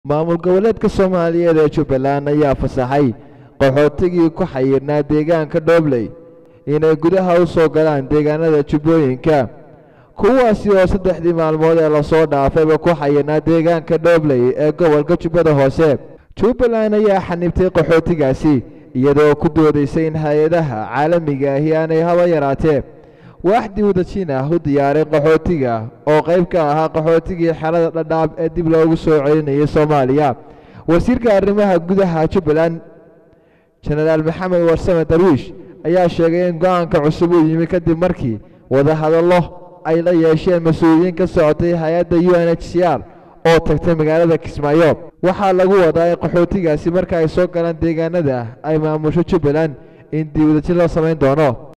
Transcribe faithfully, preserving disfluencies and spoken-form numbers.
maamul goboleedka Soomaaliyeed ee Jubbaland ayaa fasaxay qaxootigii ku xayirnaa deegaanka Doobley inay gudaha u soo galaan deegaanada Jubbooyinka kuwaasi oo saddexdii maalmood ee la soo dhaafayba ku xayirnaa deegaanka Doobley ee gobolka Jubbada Hoose. Jubbaland ayaa xanibtay qaxootigaasi iyadoo ku doodaysay in hay'adaha caalamiga ahi aanay haba yaraatee waaxdii wadajin ah u diyaaray qaxootiga oo qayb ka ahaa qaxootigii xerada Dhadhaab ee dib loogu soo celinayay Soomaaliya. wasiirka arrimaha gudaha Jubbaland Generaal Maxamed Warsame Darwiish ayaa sheegay in go'aanka cusub uu yimi kadib markii wada hadallo ay la yeesheen mas'uuliyiin ka socotay hay'adda U N H C R oo tagtay magaalada Kismaayo. waxaa lagu wadaa in qaxootigaasi marka ay soo galaan deegaanada ay maamusho Jubbaland in dib u dejin loo samayn doono.